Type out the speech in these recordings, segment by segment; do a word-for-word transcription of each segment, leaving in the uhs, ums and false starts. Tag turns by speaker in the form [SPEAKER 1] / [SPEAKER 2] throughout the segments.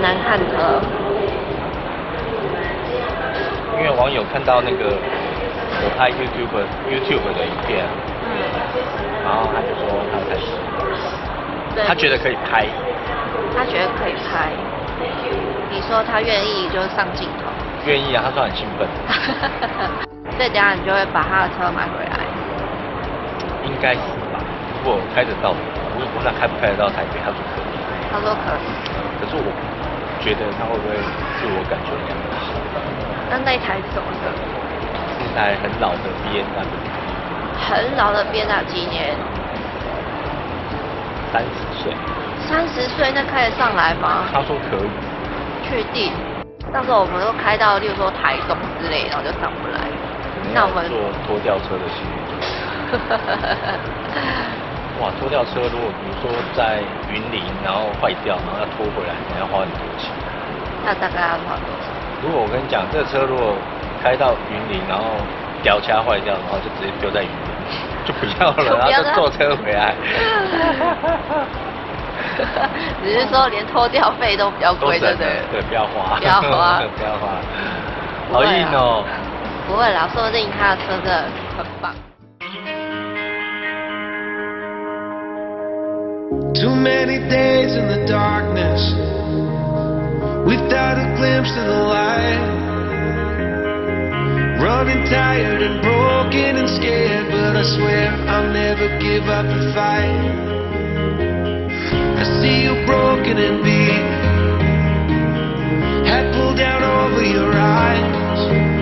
[SPEAKER 1] 难看的。
[SPEAKER 2] 因为网友看到那个我拍 YouTube YouTube 的影片，嗯，然后他就说他才是，他觉得可以拍，
[SPEAKER 1] 他觉得可以拍。你说他愿意就是上镜头？
[SPEAKER 2] 愿意啊，他说很兴奋。
[SPEAKER 1] 所以等下你就会把他的车买回来。
[SPEAKER 2] 应该是吧，如果开得到，我问他开不开得到台北，他说可以。
[SPEAKER 1] 他说可以。
[SPEAKER 2] 可是我觉得他会不会自我感觉良好？
[SPEAKER 1] 那那一台是什么车？
[SPEAKER 2] 是一台很老的 B M W。
[SPEAKER 1] 很老的 B M W 几年？
[SPEAKER 2] 三十岁。
[SPEAKER 1] 三十岁那开得上来吗？
[SPEAKER 2] 他说可以。
[SPEAKER 1] 确定？到时候我们都开到，例如说台东之类，然后就上不来。那我们
[SPEAKER 2] 坐拖吊车的行李。哇，拖吊车如果比如说在云林，然后坏掉，然后要拖回来，可能要花很多钱。
[SPEAKER 1] 那大概要花多少？
[SPEAKER 2] 如果我跟你讲，这个车如果开到云林，然后吊掐坏掉，然后就直接丢在云林，就不要了，然后就坐车回来。
[SPEAKER 1] 只是说连拖吊费都比较贵，对不对？
[SPEAKER 2] 对，不要花。
[SPEAKER 1] 不要花，
[SPEAKER 2] 不要花。好硬哦。
[SPEAKER 1] 不会啦，说不定他的车真的很棒。
[SPEAKER 3] Too many days in the darkness, without a glimpse of the light. Running tired and broken and scared, but I swear I'll never give up the fight. I see you broken and beat, head pulled down over your eyes.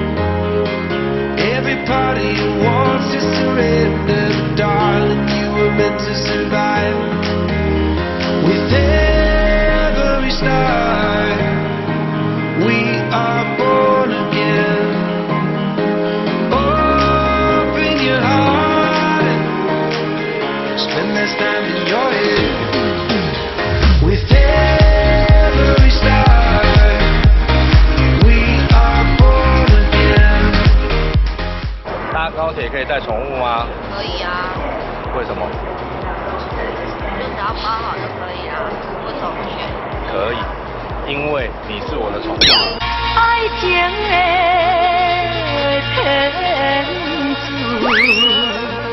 [SPEAKER 3] Every part of you wants to surrender, but darling, you were meant to survive. With every star, we are born again. Open your heart and spend less time in your head. With every star, we are born again.
[SPEAKER 2] 搭高铁可以带宠物吗？
[SPEAKER 1] 可以啊。
[SPEAKER 2] 为什么？
[SPEAKER 1] 就只要包好就可以啊，为什么不选？
[SPEAKER 2] 可以，因为你是我的宠物。
[SPEAKER 4] 爱情的天主。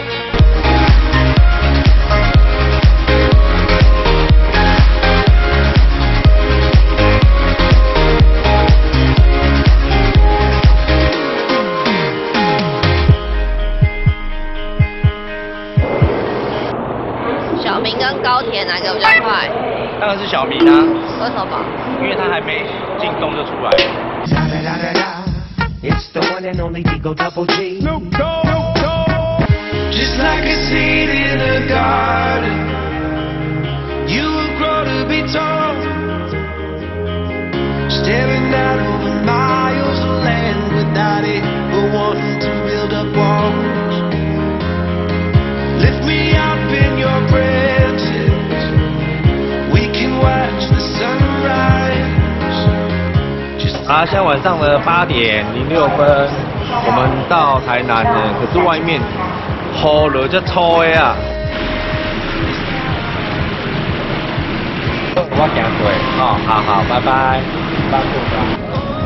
[SPEAKER 1] 小明跟高铁哪个比较快？
[SPEAKER 2] 当然是小明啊。
[SPEAKER 1] 为什么？
[SPEAKER 2] 因为他还没进洞就出来。
[SPEAKER 3] It's the one and only Digo Double G. Just like a seed in a garden, you will grow to be tall. Staring out over miles of land without ever wanting to build up walls. Lift me up in your branches, we can watch the sunrise.
[SPEAKER 2] 啊，现在晚上的八点零六分，我们到台南了。可是外面雨落才粗的啊！我行过哦，好好，拜拜，拜拜。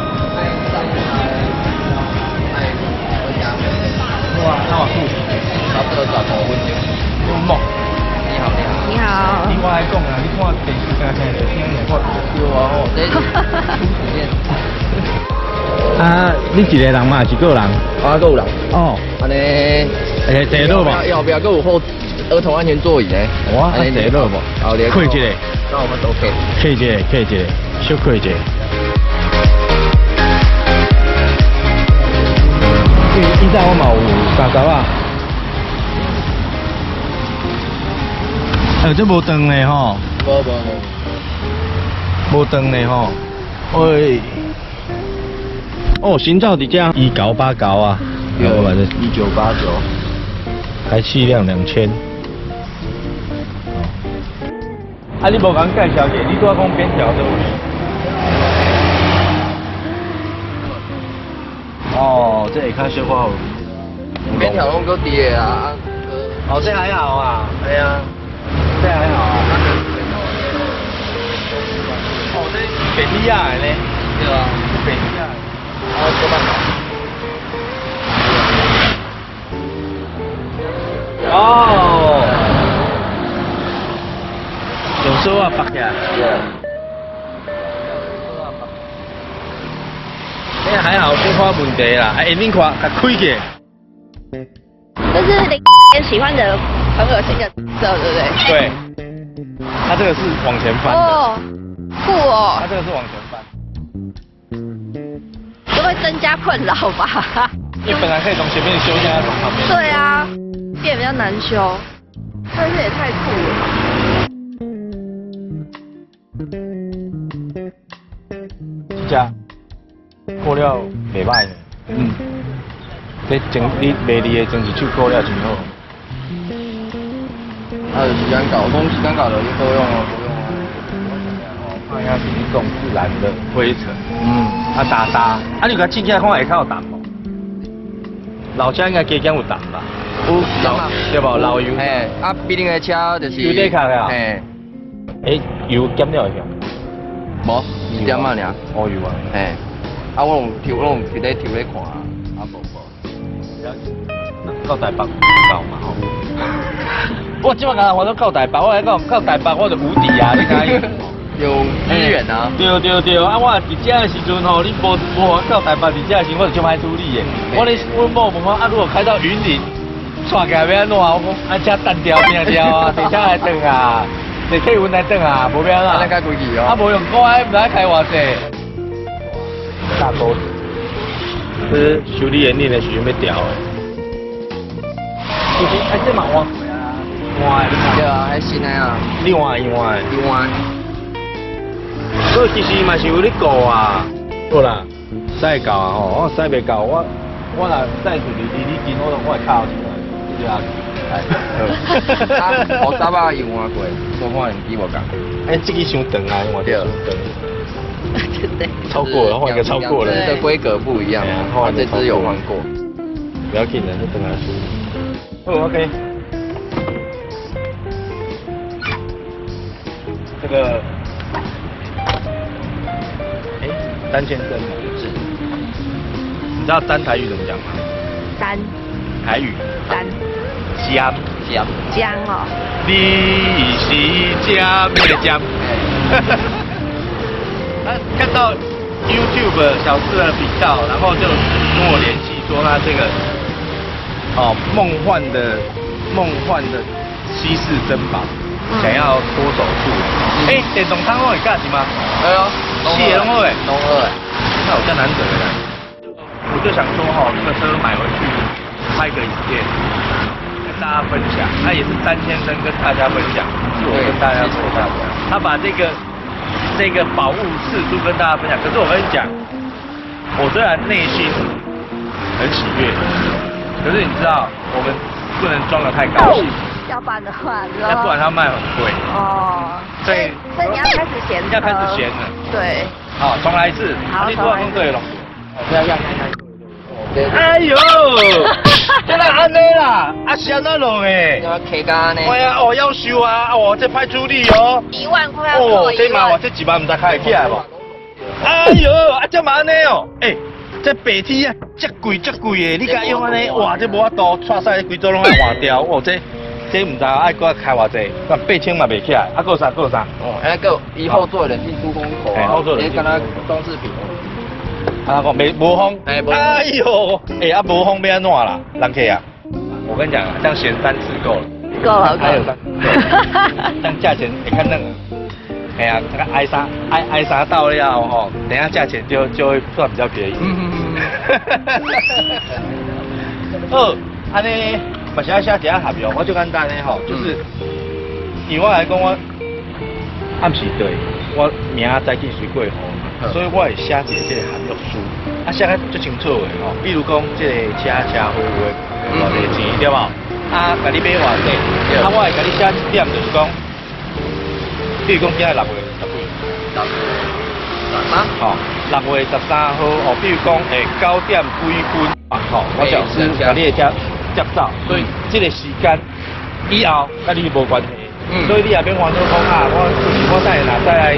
[SPEAKER 2] 哇，那我酷，差不多十五分钟。梦，你好，你好。
[SPEAKER 1] 你好。
[SPEAKER 2] 听我来讲啊，你看电视干啥？就听人看有啊吼，这初体验。
[SPEAKER 5] 啊，你一个人嘛，是个人？
[SPEAKER 6] 啊，个有人。
[SPEAKER 5] 哦，
[SPEAKER 6] 安尼，
[SPEAKER 5] 诶，坐落无？
[SPEAKER 6] 要不要？个有后儿童安全座椅呢？
[SPEAKER 5] 哇，啊，坐落无？
[SPEAKER 6] 好的。
[SPEAKER 5] 开一个。
[SPEAKER 6] 那我们都可以。
[SPEAKER 5] 开一个，开一个，小开一个。现在我嘛有夹夹啊。哎，这无长的吼。
[SPEAKER 6] 无无
[SPEAKER 5] 无。无长的吼。喂。哦，行照底价一九八九啊，
[SPEAKER 6] 有啊，一九八九，
[SPEAKER 5] 开气量两千。啊，你无讲介绍者，你拄仔讲边条都有。哦，这下较小可有。
[SPEAKER 6] 边条拢够低的啊。
[SPEAKER 2] 哦，这还好啊。
[SPEAKER 6] 哎呀，
[SPEAKER 2] 这还好啊。
[SPEAKER 6] 哦，这。
[SPEAKER 5] 北利亚的呢？
[SPEAKER 6] 对啊，
[SPEAKER 5] 北利亚的。
[SPEAKER 6] 啊，做办法。
[SPEAKER 5] 哦。用手啊拔起来。哎，还好，没发问题啦，还眼睛看，甲开起。
[SPEAKER 1] 这是林喜欢的很恶心的色，对不对？
[SPEAKER 5] 对。它这个是往前翻的。
[SPEAKER 1] 哦，酷哦。
[SPEAKER 5] 它这个是往前翻。
[SPEAKER 1] 这会增加困扰吧？
[SPEAKER 5] 因为本来可以从前面修，现在从旁边。
[SPEAKER 1] 对啊，变比较难修。但是也太酷了。
[SPEAKER 5] 这家过了袂歹呢。嗯。你整你卖你的整一手过了真好。
[SPEAKER 6] 啊，时间到，讲时间到就多用哦，多用
[SPEAKER 5] 哦。看一下是一种自然的灰尘。
[SPEAKER 6] 嗯。
[SPEAKER 5] 啊打打，啊你甲切起来看下较有淡无？老家应该加减有淡吧？有老对无？老油。
[SPEAKER 6] 嘿，啊，比恁个车就是。
[SPEAKER 5] 油底卡个。
[SPEAKER 6] 嘿。
[SPEAKER 5] 诶，油减了会香？
[SPEAKER 6] 无，一点仔尔。
[SPEAKER 5] 哦油啊。
[SPEAKER 6] 嘿。啊，我用抽，我用伫咧抽咧看啊，啊无无。
[SPEAKER 5] 到台北到嘛吼。我即摆刚我都到台北，我来讲到台北我就无敌啊！你看。
[SPEAKER 6] 有资源啊！
[SPEAKER 5] 对对对，啊我伫遮的时阵吼，你无无到台北伫遮的时阵，我就就歹处理的。我咧阮某问我啊，如果开到云林，带起来要安怎？我讲啊，遮单调拼调啊，坐车来转啊，坐客运来转啊，无要啦。
[SPEAKER 6] 安尼解规矩哦。
[SPEAKER 5] 啊，无用我还唔知开偌济。大钩子，这是修理园林的时阵要调的。其实啊，这嘛换过啊，换的。
[SPEAKER 6] 对啊，还新的啊。
[SPEAKER 5] 另外另外
[SPEAKER 6] 另外。
[SPEAKER 5] 我其实嘛是有咧顾啊，好啦，使会到啊吼，我使袂到，我我若使是离离你近，我我会靠起来，对啊。
[SPEAKER 6] 啊，我早把用换过，做换机无共。
[SPEAKER 5] 哎，这个伤长啊，我这伤长。
[SPEAKER 1] 对。
[SPEAKER 5] 超过了，换一个超过了。
[SPEAKER 6] 这规格不一样，啊，这只有换过。
[SPEAKER 5] 不要紧的，就等它输。哦 ，OK。这个。单先生是，你知道单台语怎么讲吗？
[SPEAKER 1] 单。
[SPEAKER 5] 台语。
[SPEAKER 1] 单。
[SPEAKER 5] 江。
[SPEAKER 6] 江。
[SPEAKER 1] 江哦。
[SPEAKER 5] 你是江的江。他看到 YouTube 小四的频道，然后就跟我联系说他这个哦梦幻的梦幻的稀世珍宝，嗯、想要脱手术。哎、嗯，电动汤会干什么？
[SPEAKER 6] 哎呦。
[SPEAKER 5] 谢龙二，
[SPEAKER 6] 龙二，
[SPEAKER 5] 那我叫难得的。我就想说哈，这个车买回去拍个影片，跟大家分享。那也是詹先生跟大家分享，是我跟大家说的。他把这个这个宝物四处跟大家分享。可是我跟你讲，我虽然内心很喜悦，可是你知道，我们不能装得太高兴。
[SPEAKER 1] 要不然的话，
[SPEAKER 5] 要不然它卖很贵。哦。
[SPEAKER 1] 所以，所以你要开始闲。
[SPEAKER 5] 要开始闲了。
[SPEAKER 1] 对。
[SPEAKER 5] 好，重来一次。
[SPEAKER 1] 好，
[SPEAKER 5] 你多少对了？
[SPEAKER 6] 要要要要。
[SPEAKER 5] 哎呦！这哪安尼啦？啊，是安怎弄诶？
[SPEAKER 6] 要 K 干呢？
[SPEAKER 5] 哎呀，哦，要修啊！哦，这歹处理哦。
[SPEAKER 1] 一万块要做一万。
[SPEAKER 5] 哦，这嘛，这一万唔知开会起来无？哎呦，啊，这嘛安尼哦？诶。这白 T 啊，这贵这贵的，你甲用安尼，哇，这无法度，错晒规组拢爱换掉，哦，这这唔知爱搁开偌济，那八千嘛袂起来，啊，搁啥搁啥？
[SPEAKER 6] 哦，哎，个以后做冷气出风口啊，你跟他装饰品。
[SPEAKER 5] 啊，讲没无风，
[SPEAKER 6] 哎，
[SPEAKER 5] 哎呦，哎啊无风要安怎啦，人客啊？我跟你讲啊，这样嫌三次够了。
[SPEAKER 1] 够了，够了。
[SPEAKER 5] 这样价钱会较嫩啊。哎呀，那个 i 三 i i 三到了吼，等下价钱就就会算比较便宜。嗯嗯嗯。哦，安尼，嘛是要写一下合约，我就简单的吼，就是，以我来讲，我暗时对，我名早起水过吼，所以我会写一个这个合约书，啊写得最清楚的吼，比如讲这个车车花花，偌济钱对无？啊，甲你买偌济，啊我会甲你写一点，就是讲。比如讲，今日六月十几，六啊，吼，六月十三号，哦，比如讲，诶，九点几分，啊，吼，我小师甲你的车接走，所以这个时间以后，甲你无关系，所以你也免烦恼讲啊，我就是我等下若再来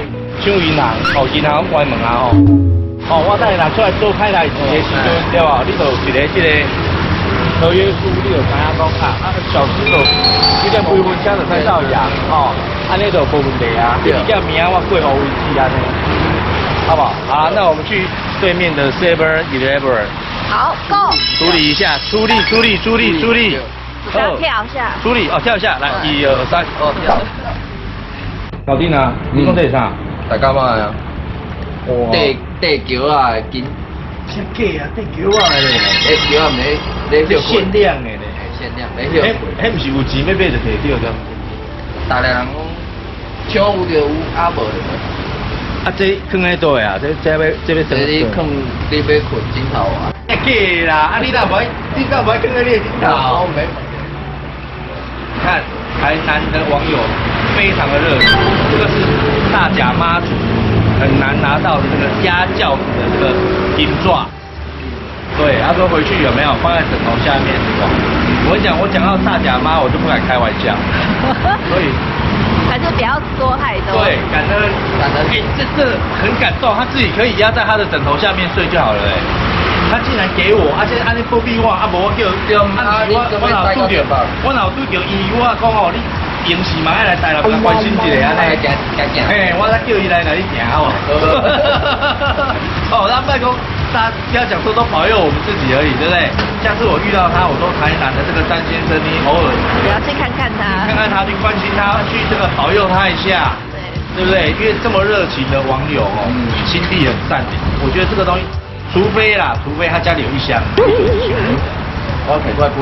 [SPEAKER 5] 抢银行，哦，银行关门啊吼。哦，我等下拿出来做开台一个时阵，对吧？你就一个这个合约书，你就知影讲啊，啊小时就几点几分车就使走人，哦，安尼就无问题啊。你叫名我过好位置安尼，好不好？好，那我们去对面的 Seven Eleven。
[SPEAKER 1] 好，Go。
[SPEAKER 5] 处理一下，出力，出力，出力，出力。
[SPEAKER 1] 只要跳一下。
[SPEAKER 5] 出力哦，跳一下，来，一二三，
[SPEAKER 6] 哦，跳。
[SPEAKER 5] 搞定啊！你讲这是啥？
[SPEAKER 6] 大家嘛呀。
[SPEAKER 5] 哇！
[SPEAKER 6] 地地桥啊，金。
[SPEAKER 5] 真假啊，地桥啊嘞！
[SPEAKER 6] 地桥啊，唔咧，咧
[SPEAKER 5] 这限量的咧。
[SPEAKER 6] 限量，咧迄。
[SPEAKER 5] 迄迄唔是有钱要买就摕到的。
[SPEAKER 6] 大量人讲，抢有就有，啊无就无。
[SPEAKER 5] 啊，这放喺倒呀？这这要这要
[SPEAKER 6] 这你放你要困枕头啊？
[SPEAKER 5] 假啦！啊，你哪不爱？你哪不爱放喺你的枕头？
[SPEAKER 6] 没。
[SPEAKER 5] 看台南的网友非常的热情，这个是大甲妈祖很难拿到的这个压轿子的这个银爪。对，他说回去有没有放在枕头下面？我讲我讲到大甲妈，我就不敢开玩笑，所以。
[SPEAKER 1] 还是不要说太多。
[SPEAKER 5] 对，感恩感恩，哎，这这很感动，他自己可以压在他的枕头下面睡就好了，哎，他竟然给我，而且按你不必我，啊，无我叫叫，啊，我我哪拄着，我哪拄着伊，我讲哦，你平时嘛爱来台南关心一下安尼，嘿，我来叫伊来哪里行哦。哦，那拜公，大家不要讲说都保佑我们自己而已，对不对？下次我遇到他，我说台南的这个詹先生，你偶尔
[SPEAKER 1] 也要去看看他，
[SPEAKER 5] 看看他，去关心他，去这个保佑他一下，对，对不对？因为这么热情的网友哦，心地很善良，我觉得这个东西，除非啦，除非他家里有一箱。
[SPEAKER 6] 我摕过来分。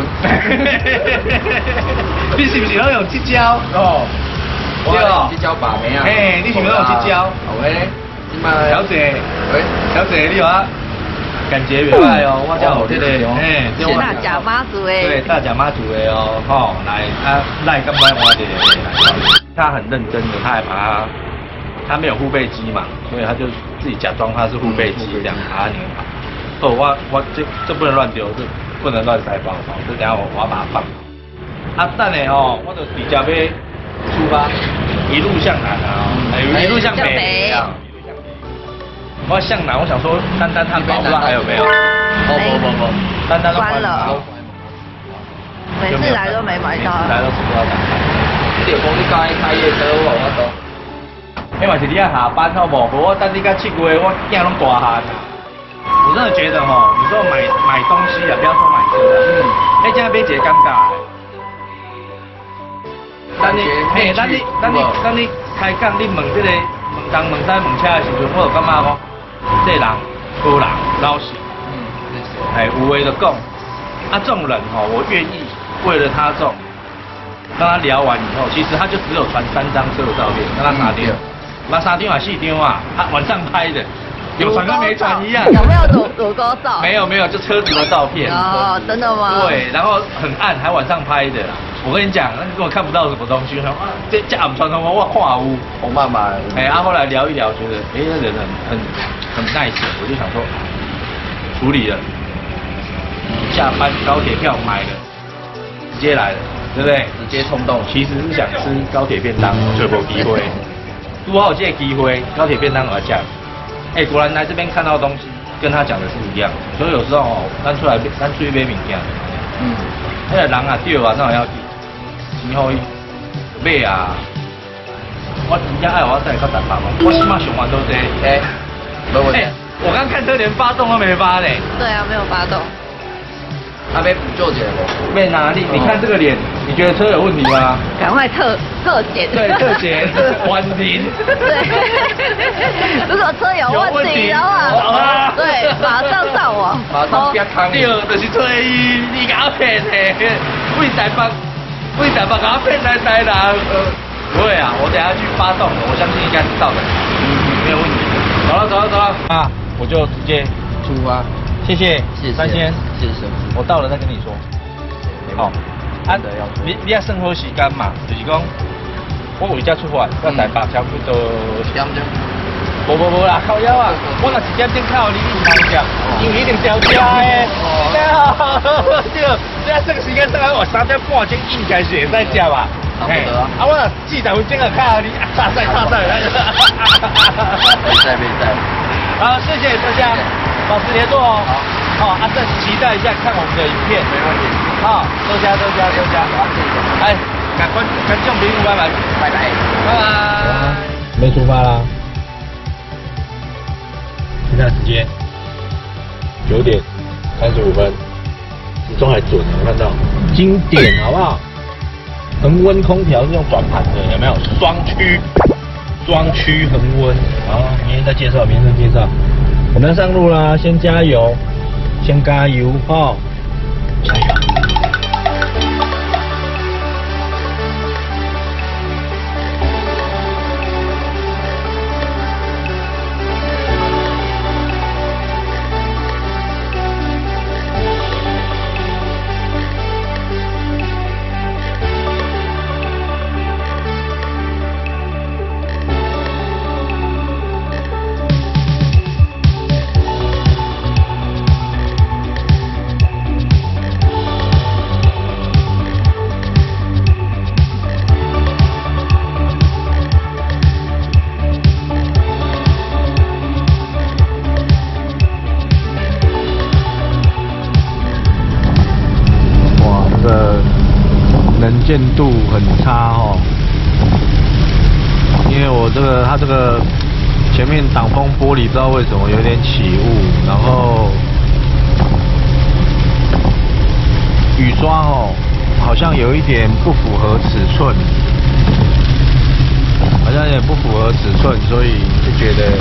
[SPEAKER 5] 你是不是拢用这招？哦，
[SPEAKER 6] 对哦，这招把妹啊。
[SPEAKER 5] 嘿，你是不是拢用这招？
[SPEAKER 6] 好诶，
[SPEAKER 5] 小姐，喂，小姐，你有啊？感觉原来哦，我叫我这个，哎，
[SPEAKER 1] 大甲妈祖诶，
[SPEAKER 5] 对，大甲妈祖诶哦，吼，来，啊，来干嘛我这个？他很认真的，他还把他，他没有护背机嘛，所以他就自己假装他是护背机这样把它拧好。哦，我我这这不能乱丢，这不能乱塞包包，这等下我我要把它放好。啊，等下哦，我就直接要出发，一路向南啊，一路向北。我向南，我想说丹丹汉堡不知道还有没有？
[SPEAKER 6] 不不不不，
[SPEAKER 5] 丹丹都
[SPEAKER 1] 关了。每次来都没买到。
[SPEAKER 5] 每次来都吃不到丹丹。
[SPEAKER 6] 你就讲你刚开夜车我我都。
[SPEAKER 5] 迄嘛是你要下班好无？无我等你到七月，我囝拢大汉。我真的觉得吼，有时候买买东西啊，不要说买车啊，嗯，哎，这样别解尴尬。等你，嘿，等你，等你，等你开讲，你问这个问东问西问车的时阵，我就感觉讲。这人好人老实，嗯，哎，有话就讲，啊，这种人哦，我愿意为了他这种，跟他聊完以后，其实他就只有传三张车的照片，跟他三张，那三张啊四张啊，他晚上拍的，有传跟没传一样。
[SPEAKER 1] 有没有乳乳沟照？
[SPEAKER 5] 没有没有，就车子的照片。
[SPEAKER 1] 哦，真的吗？
[SPEAKER 5] 对，然后很暗，还晚上拍的。我跟你讲，那根本看不到什么东西。我想啊，这这暗传传我画屋
[SPEAKER 6] 红妈妈。
[SPEAKER 5] 哎，啊，后来聊一聊，觉得哎，那人很很很 nice， 我就想说处理了，下班高铁票买了，直接来了，对不对？
[SPEAKER 6] 直接冲动。
[SPEAKER 5] 其实是想吃高铁便当，就没机会。如果有这个机会，高铁便当我要价。哎，果然来这边看到东西，跟他讲的是一样。所以有时候哦，咱出来咱出去买物件，嗯，那个人啊对啊，那要。钱好伊买啊！我真正爱我再较单薄嘛，我起码上万多济。哎，
[SPEAKER 6] 没问题。
[SPEAKER 5] 我刚看车连发动都没发嘞。
[SPEAKER 1] 对啊，没有发动。
[SPEAKER 6] 他被补救起来了。
[SPEAKER 5] 被哪里？你看这个脸，你觉得车有问题吗？
[SPEAKER 1] 赶快特特检。
[SPEAKER 5] 对，特检缓停。
[SPEAKER 1] 对。如果车有问题的话，对，马上上网。
[SPEAKER 6] 马上别扛。
[SPEAKER 5] 对，就是吹伊，你搞骗的，为台北。为什么给他骗来台南？不会啊，我等下去发动了，我相信应该是到的，嗯，没有问题。走了走了走了啊，我就直接
[SPEAKER 6] 出发。
[SPEAKER 5] 谢谢，
[SPEAKER 6] 谢谢
[SPEAKER 5] 三仙，
[SPEAKER 6] 谢谢。
[SPEAKER 5] 我到了再跟你说。好，啊，你你要生活时间嘛，就是讲我回家出发，我台北差不多
[SPEAKER 6] 点钟。
[SPEAKER 5] 无无无啦，靠腰啊！我若一点钟靠你，你唔通食，因为一定掉车诶。对啊，对，这这个时间大概我三点半钟应该是会使食吧。
[SPEAKER 6] 差不多啊。
[SPEAKER 5] 啊，我四十分钟就卡你，卡赛卡赛来。
[SPEAKER 6] 没在没在。
[SPEAKER 5] 好，谢谢大家，保持联络哦。好。好，啊，再期待一下看我们的影片。
[SPEAKER 6] 没问题。
[SPEAKER 5] 好，多加多加多加。哎，赶快赶众朋友拜拜。
[SPEAKER 6] 拜拜。
[SPEAKER 5] 拜拜。准备出发啦。现在时间九点三十五分，时钟还准，有看到？经典好不好？恒温空调是用转盘的，有没有？双区，双区恒温。好，明天再介绍，明天再介绍。我们要上路啦，先加油，先加油哦，加油！能见度很差哦，因为我这个它这个前面挡风玻璃不知道为什么有点起雾，然后雨刷哦好像有一点不符合尺寸，好像有点不符合尺寸，所以就觉得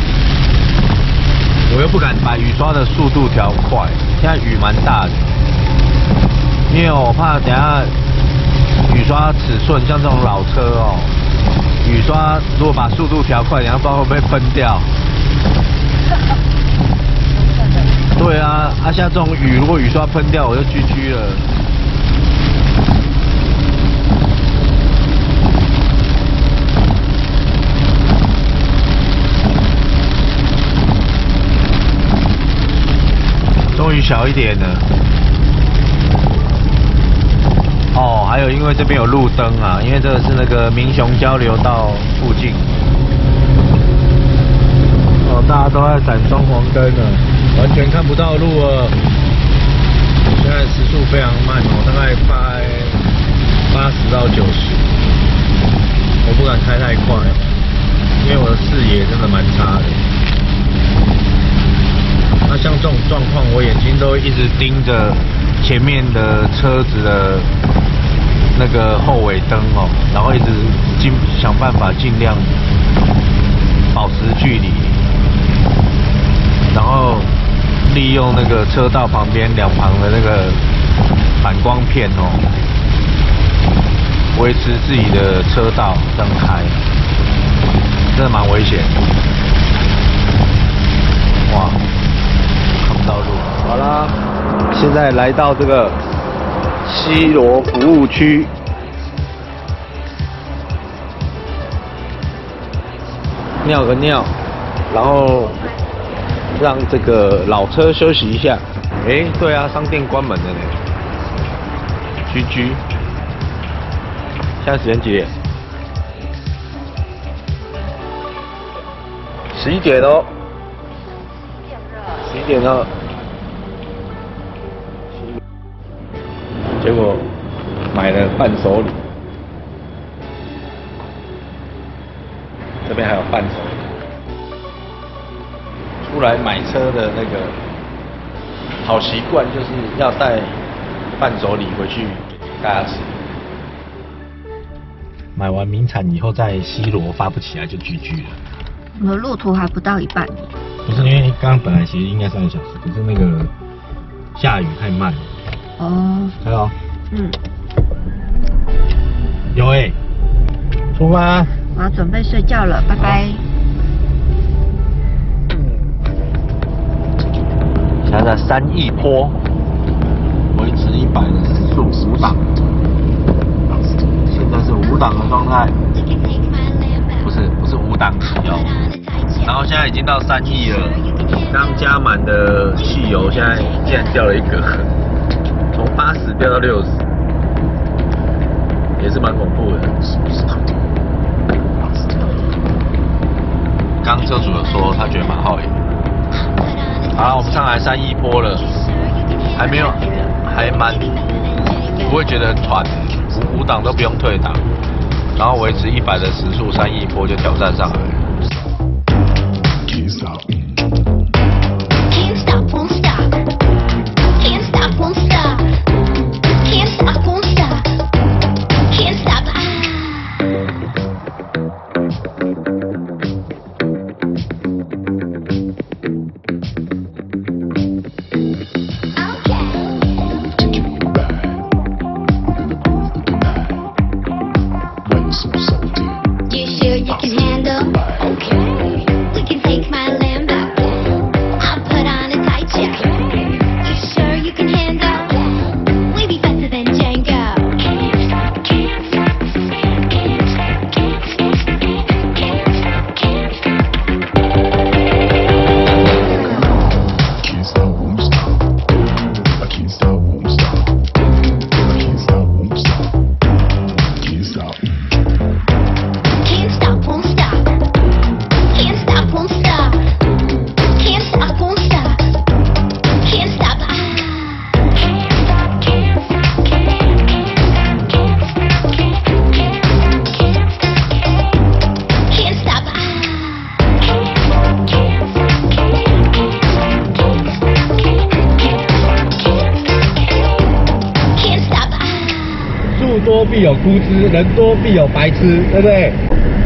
[SPEAKER 5] 我又不敢把雨刷的速度调快，现在雨蛮大的，因为我怕等下。雨刷尺寸像这种老车哦，雨刷如果把速度调快，然后不知道会不会崩掉。对啊，啊像这种雨，如果雨刷喷掉，我就 G G 了。终于小一点了。哦，还有因为这边有路灯啊，因为这个是那个民雄交流道附近。哦，大家都在闪双黄灯了，完全看不到路了。现在时速非常慢哦，大概八八十到九十，我不敢开太快，因为我的视野真的蛮差的。那像这种状况，我眼睛都一直盯着前面的车子的那个后尾灯哦，然后一直尽想办法尽量保持距离，然后利用那个车道旁边两旁的那个反光片哦，维持自己的车道这样开，真的蛮危险。哇，看不到路。好啦，现在来到这个西螺服务区，尿个尿，然后让这个老车休息一下。哎，对啊，商店关门了呢。G G， 现在时间几点？十一点哦。十一点了。结果买了伴手礼，这边还有伴手礼。出来买车的那个好习惯就是要带伴手礼回去给大家吃。买完名产以后，在西螺发不起来就 G G 了。
[SPEAKER 1] 我们路途还不到一半。
[SPEAKER 5] 不是因为刚刚本来其实应该三个小时，可是那个下雨太慢了。哦，还有，嗯，有哎、欸，出发，
[SPEAKER 1] 我要准备睡觉了，拜拜。
[SPEAKER 5] 现在在三义坡，维持一百的时速五档，现在是五档的状态，不是不是五档汽油，然后现在已经到三义了，刚加满的汽油现在竟然掉了一格。从八十掉到六十，
[SPEAKER 2] 也是蛮恐怖的。刚刚车主有说他觉得蛮好瘾。好了，我们上来三一波了，还没有，还蛮不会觉得很喘，五五档都不用退档，然后维持一百的时速，三一波就挑战上来了。
[SPEAKER 5] 多必有枯枝，人多必有白痴，对不对？